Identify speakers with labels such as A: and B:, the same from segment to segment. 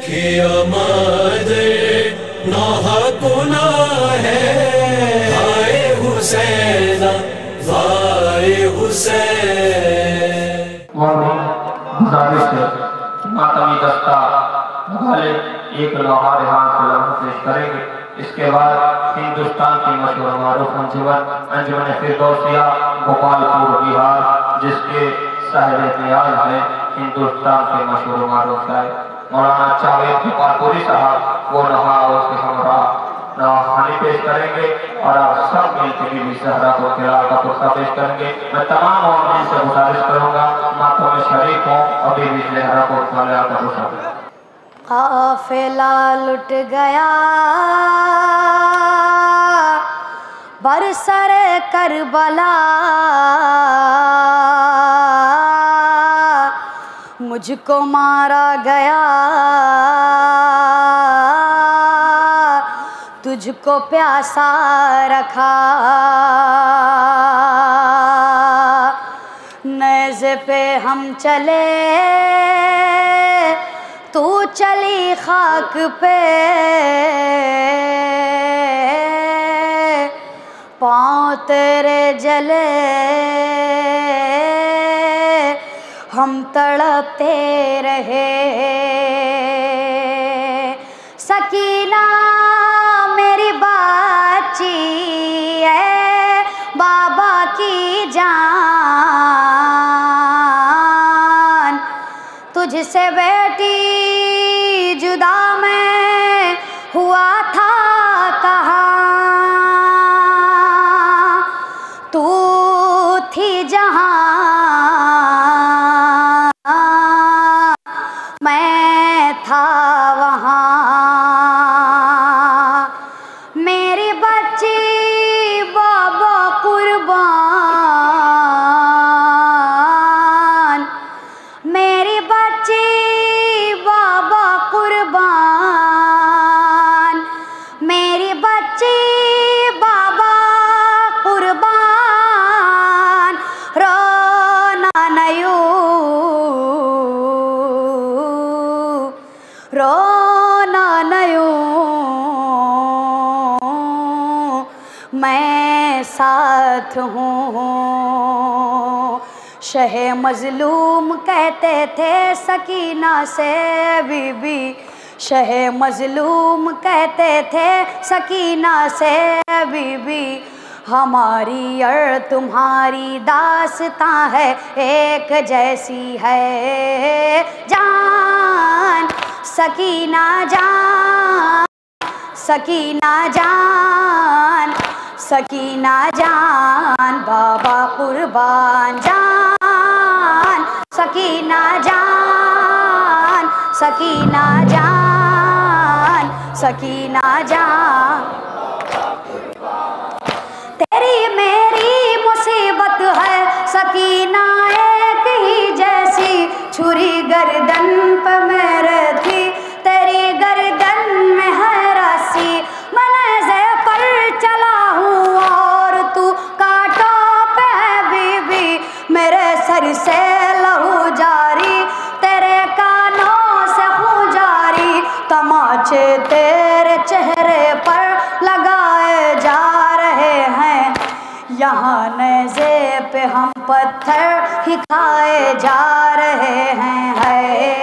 A: कि आमदे नाहकुना है। हाय हुसैना वाए हुसैन।
B: गुजारिश है मातमी दस्ता वाले एक लोहा रिहान सलाम पेश करेंगे। इसके बाद हिंदुस्तान की मशहूर मारूफ अंजुमन फिरदौसिया गोपालपुर बिहार, जिसके साहिब नियाज हैं हिंदुस्तान के मशहूर मारूफ शायर मौलाना जावेद गोपालपुरी साहब, वो लोहा उसके हमरा नवाखानी पेश करेंगे और आप सब मिलकर भी सहरा को किरार का पुरस्कार पेश करेंगे। मैं तमाम और से गुजारिश करूंगा मातों में शरीक हों अभी भी सहरा को किरार का पुरस्कार।
C: काफिला लुट गया बरसरे करबला, मुझको मारा गया तुझको प्यासा रखा। नेज़े पे हम चले तू चली खाक पे, पाँव तेरे जले हम तड़पते रहे। सकीना मेरी बाची है बाबा की जान, तुझसे बेटी जुदा मैं हुआ था कहाँ। तू थी जहाँ मैं था वहाँ। मेरी बच्ची बाबा कुर्बान, मेरी बच्ची बाबा कुर्बान, मेरी बच्ची बाबा कुर्बान। रोना नयू रोना नयू मैं साथ हूँ। शहे मजलूम कहते थे सकीना से बीबी, शहे मजलूम कहते थे सकीना से बीबी। हमारी और तुम्हारी दास्तां है एक जैसी है जान। सकीना जान, सकीना जान, सकीना जान बाबा कुर्बान जान। सकीना जान, सकीना जान, सकीना जान। तेरी मेरी मुसीबत है सकीना एक ही जैसी, छुरी गर्दन पे मेरे थी तेरी गर्दन में है रस्सी। मनेज़े पर चला हूँ और तू कांटों पे है बीबी, मेरे सर से लहू जारी तेरे कानों से खून जारी। तमाचे तेरे चेहरे पर लगाए जा रहे हैं, यहाँ नेज़े पे हम पत्थर ही खाए जा रहे हैं। है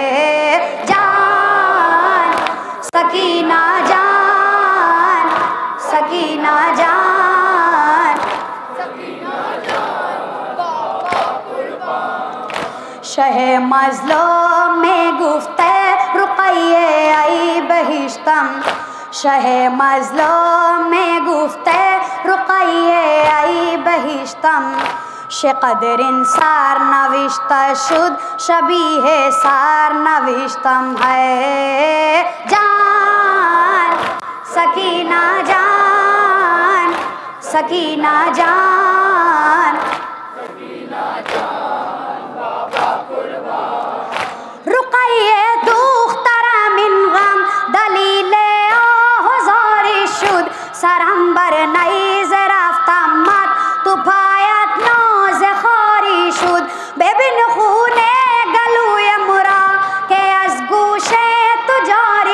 C: जान सकीना जान, सकीना जान, सकीना जान बाबा कुर्बान। शहे मज़लूम में गुफ्ते रुक़ैये आई बहिश्तम, शहे मज़लूम में गुफ्ते रुक़ैये आई बहिश्तम। शेक़दरिन सार नविश्ता शुद शबीहे सार नविश्तम। है जान सकीना जान, सकीना जान, सकीना जान बाबा कुर्बान। रुक़ैये दूख्तरा मिन गम दलीले हुज़ूरी शुद, सरंबर नईज़ रफ्ता मत तू पायत नौज़ खारी शुद। बेबिन खूने गलूए मुरा के अज़ गूशे तु जारी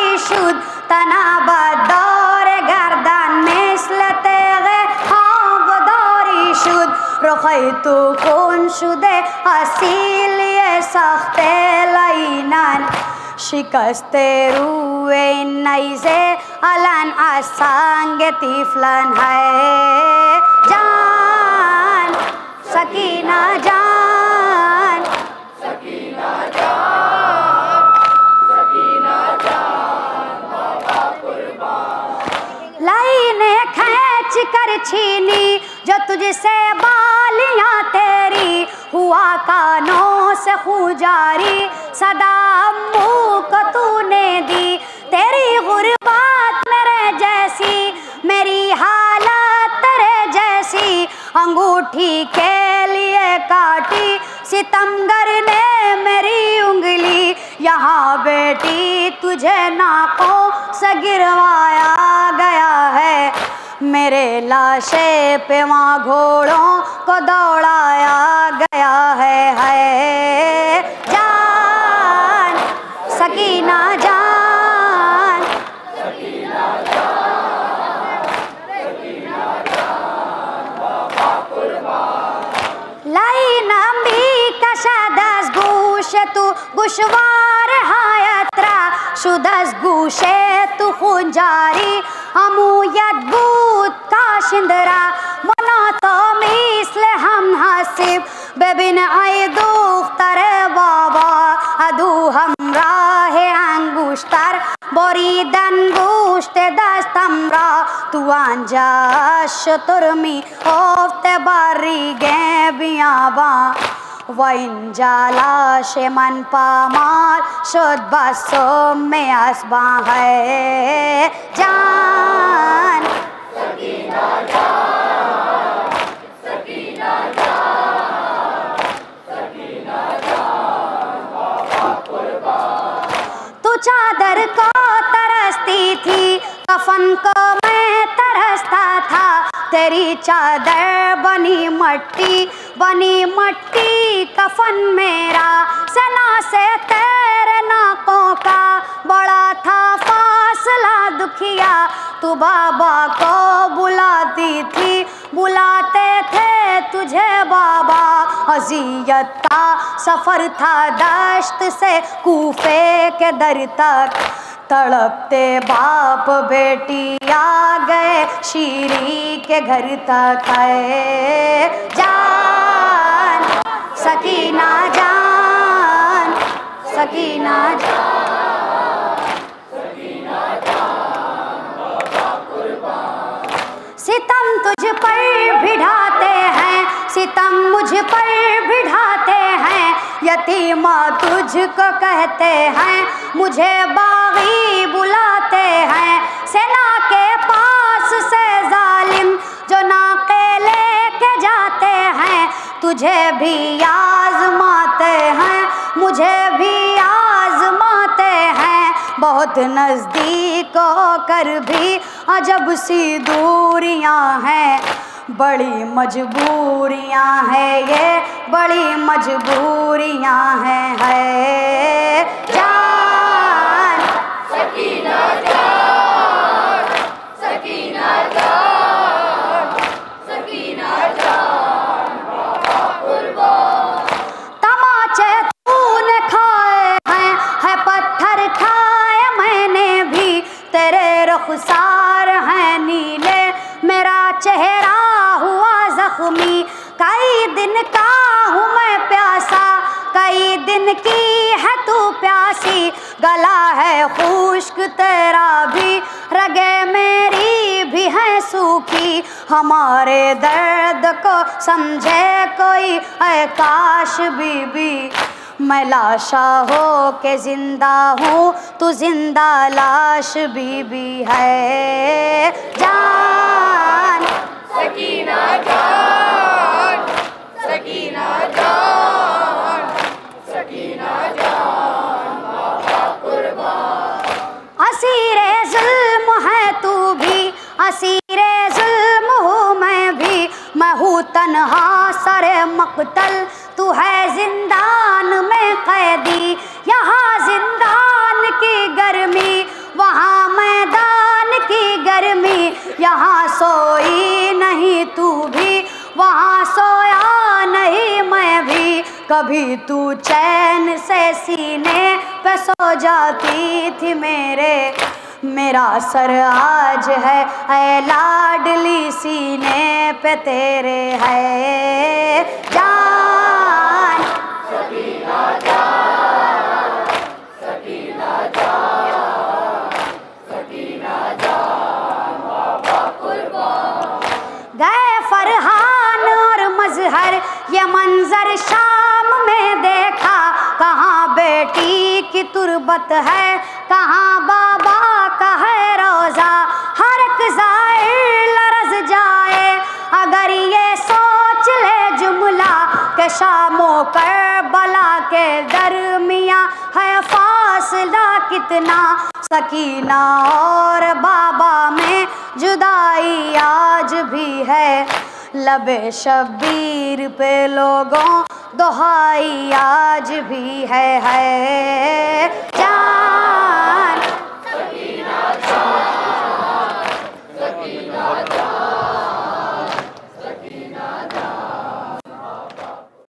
C: तो खून शुदे असील ये सख्ते लाइनान शिकस्ते रुए नईसे अलन आसांगे तीफलन है जान सकीना जान सकीना जान सकीना जान बाबा कुर्बान लाइने खींच कर छीनी जो तुझसे बालियां तेरी हुआ कानों से खुजारी सदा अम्मू को तूने दी तेरी गुर्बत मेरे जैसी मेरी हालत तेरे जैसी अंगूठी के लिए काटी सितमगर ने मेरी उंगली यहाँ बेटी तुझे नाकों से गिरवाया गया है मेरे लाशे पे वहाँ घोड़ों को दौड़ाया गया है जान सकीना जान सकीना जान सकीना जान बाबा कुर्बान लाइन अंबी कशादस गुश तू गुशवार हायत्रा शुदस गुशे तू खुंजारी अमूयत बूत का शिंदरा मना तो मिसले हम हसीब बेबिन आई दुख तरे बाबा अदू हमरा है अंगुश्तर बोरी दंगुश्ते दस्तमरा तू अंजाश तुरमी ओफ्ते बारी गे बियाबा वाइन जाला शे मन पामाल शुद्ध बसों में आसमां है जान सकीना जान सकीना जान सकीना जान बाबा कुर्बान तू चादर को तरसती थी कफन को मैं तरसता था तेरी चादर बनी मट्टी कफन मेरा सना से तेरे नाकों का बड़ा था फासला दुखिया तू बाबा को बुलाती थी बुलाते थे तुझे बाबा अजियत का सफर था दश्त से कूफे के दर तक तड़पते बाप बेटी आ गए शीरी के घर तक है जान सकीना जान सकीना जान सकीना जान बाबा कुर्बान सितम तुझ पर भिड़ाते हैं सितम मुझ पर भिड़ाते हैं यतीमा तुझको कहते हैं मुझे बागी बुलाते हैं सेना के पास से जालिम जो नाके लेके जाते हैं तुझे भी आजमाते हैं मुझे भी आजमाते हैं बहुत नज़दीक होकर भी अजब सी दूरियां हैं बड़ी मजबूरियां हैं ये बड़ी मजबूरियां हैं है जान सकीना जान सकीना जान सकीना जान बाबा कुर्बान तमाचे तूने खाए हैं है पत्थर खाए मैंने भी तेरे रुखसार हैं नीले मेरा चेहरा हुआ जख्मी कई दिन का हूँ मैं प्यासा कई दिन की है तू प्यासी गला है खुश्क तेरा भी रगे मेरी भी है सूखी हमारे दर्द को समझे कोई ऐ काश बीबी मैं लाशा हो के जिंदा हूँ तू जिंदा लाश बीबी है जान सकीना जान सकीना जान सकीना जान बाबा कुर्बान असीरे जुल्म है तू भी असीरे जुल्म हूँ मैं भी मैं हूँ तन्हा सरे मकतल तू है जिंदान में कैदी यहाँ जिंदान की गर्मी वहाँ मैदान की गर्मी यहाँ सोई नहीं तू भी वहाँ सोया कभी तू चैन से सीने पे सो जाती थी मेरे, मेरा सर आज है ऐ लाडली सीने पे तेरे है जान। सकीना जान, सकीना जान, सकीना जान बाबा कुर्बान। गए फरहान और मजहर ये मंजर शाम में देखा, कहाँ बेटी की तुरबत है, कहाँ बाबा का है रोजा। हर एक ज़ाहिर लरज़ जाए अगर ये सोच ले जुमला के शामों करबला के दरमियाँ है फासला कितना। सकीना और बाबा में जुदाई आज भी है, लबे शब्बीर पे लोगों दुहाई आज भी है